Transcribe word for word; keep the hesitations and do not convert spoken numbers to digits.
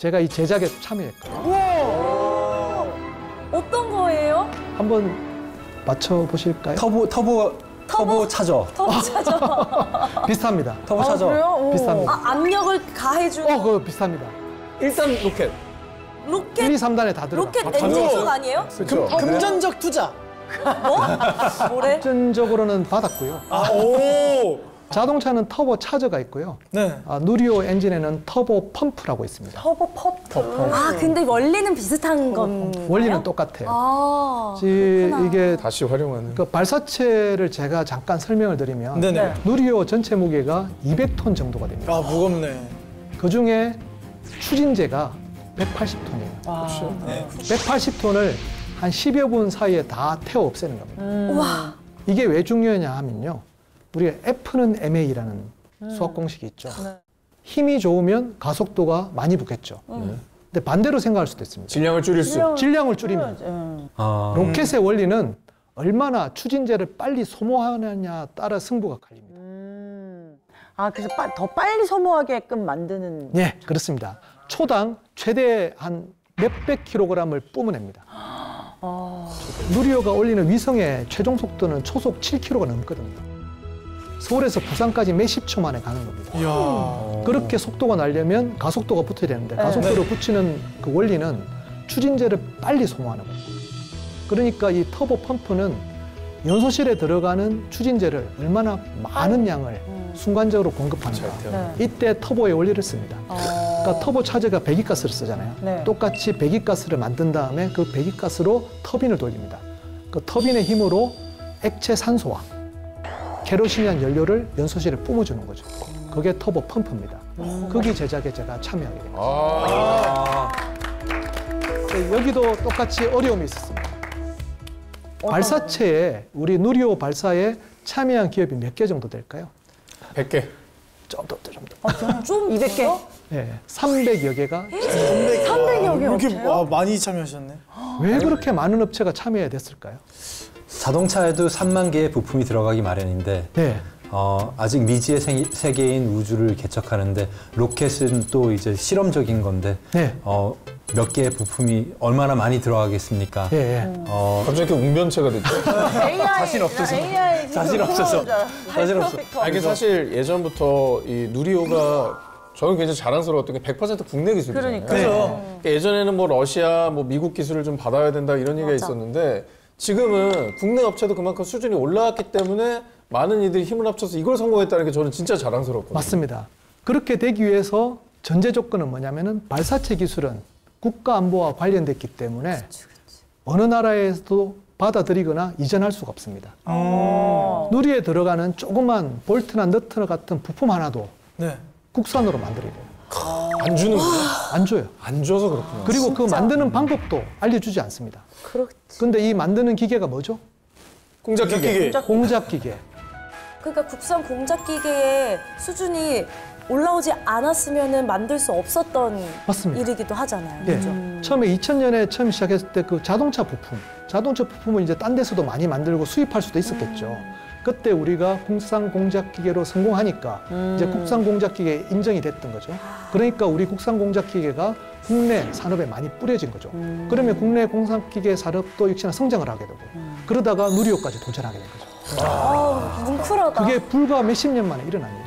제가 이 제작에 참여했거든요. 우와! 어떤 거예요? 한번 맞춰보실까요? 터보, 터보, 터보 차저. 터보 차저. 비슷합니다. 터보 차저. 그래요? 비슷합니다. 아, 압력을 가해주는 어, 그거 비슷합니다. 일단 로켓. 로켓, 일, 이, 삼 단에 다 들어가. 로켓 아, 엔진 쪽 금- 아니에요? 그렇죠. 금전적 투자. 뭐? 뭐래? 금전적으로는 받았고요. 아, 오! 자동차는 터보 차저가 있고요. 네. 아, 누리호 엔진에는 터보 펌프라고 있습니다. 터보 펌프. 아, 근데 원리는 비슷한 건가요? 원리는 똑같아요. 아, 지- 그렇구나. 이게 다시 활용하는. 그 발사체를 제가 잠깐 설명을 드리면 네네. 누리호 전체 무게가 이백 톤 정도가 됩니다. 아, 무겁네. 그 중에 추진제가 백팔십 톤이에요. 아, 네. 백팔십 톤을 한 십여 분 사이에 다 태워 없애는 겁니다. 우와. 이게 왜 중요하냐 하면요. 우리가 F는 엠에이라는 수학 공식이 있죠. 힘이 좋으면 가속도가 많이 붙겠죠. 근데 반대로 생각할 수도 있습니다. 질량을 줄일 수. 질량을 줄이면 아. 로켓의 원리는 얼마나 추진제를 빨리 소모하느냐에 따라 승부가 갈립니다. 음. 아, 그래서 빠, 더 빨리 소모하게끔 만드는. 네, 그렇습니다. 초당 최대 한 몇백 킬로그램을 뿜어냅니다. 어. 누리호가 올리는 위성의 최종 속도는 초속 칠 킬로미터가 넘거든요. 서울에서 부산까지 몇십 초 만에 가는 겁니다. 이야. 그렇게 속도가 나려면 가속도가 붙어야 되는데 가속도를 붙이는 그 원리는 추진제를 빨리 소모하는 거예요. 그러니까 이 터보 펌프는 연소실에 들어가는 추진제를 얼마나 많은 양을 순간적으로 공급하는가. 네. 이때 터보의 원리를 씁니다. 어. 그러니까 터보 차저가 배기가스를 쓰잖아요. 네. 똑같이 배기가스를 만든 다음에 그 배기가스로 터빈을 돌립니다. 그 터빈의 힘으로 액체 산소와 케로신이란 연료를 연소실에 뿜어주는 거죠. 그게 터보 펌프입니다. 거기 제작에 제가 참여하게 됩니다. 아. 네, 여기도 똑같이 어려움이 있었습니다. 발사체에 우리 누리호 발사에 참여한 기업이 몇 개 정도 될까요? 백 개. 좀 더, 좀 더. 좀 이백 개? 네, 삼백여 개가. 삼백여 개 이렇게 업체요? 와, 많이 참여하셨네. 왜 그렇게 많은 업체가 참여해야 됐을까요? 자동차에도 삼만 개의 부품이 들어가기 마련인데 네. 어, 아직 미지의 세- 세계인 우주를 개척하는데 로켓은 또 이제 실험적인 건데 네. 어, 몇 개의 부품이 얼마나 많이 들어가겠습니까? 예, 예. 어, 갑자기 이렇게 웅변체가 됐죠. 에이아이, 자신 없어서. 에이아이 자신 없어서. 자신 없어. 아, 이게 사실 예전부터 이 누리호가 저는 굉장히 자랑스러웠던 게 백 퍼센트 국내 기술이잖아요. 그러니까요. 그죠. 예전에는 뭐 러시아, 뭐 미국 기술을 좀 받아야 된다 이런 얘기가 맞아. 있었는데 지금은 국내 업체도 그만큼 수준이 올라왔기 때문에 많은 이들이 힘을 합쳐서 이걸 성공했다는 게 저는 진짜 자랑스럽거든요. 맞습니다. 그렇게 되기 위해서 전제 조건은 뭐냐면은 발사체 기술은 국가 안보와 관련됐기 때문에 어느 나라에서도 받아들이거나 이전할 수가 없습니다. 어. 누리에 들어가는 조그만 볼트나 너트 같은 부품 하나도 네. 국산으로 만들어야 돼요. 안 주는구나. 안 줘요. 안 줘서 그렇구나. 그리고 그 만드는 방법도 알려주지 않습니다. 그렇지. 근데 이 만드는 기계가 뭐죠? 공작 기계. 기계. 공작 기계. 그러니까 국산 공작 기계의 수준이 올라오지 않았으면 만들 수 없었던 맞습니다. 일이기도 하잖아요. 예. 그죠? 처음에 이천 년에 처음 시작했을 때 그 자동차 부품, 자동차 부품을 이제 딴 데서도 많이 만들고 수입할 수도 있었겠죠. 그때 우리가 국산 공작 기계로 성공하니까 이제 국산 공작 기계 인정이 됐던 거죠. 그러니까 우리 국산 공작 기계가 국내 산업에 많이 뿌려진 거죠. 그러면 국내 공작 기계 산업도 역시나 성장을 하게 되고 그러다가 누리호까지 도전하게 된 거죠. 아, 뭉클하다. 그게 불과 몇십 년 만에 일어난 일이에요.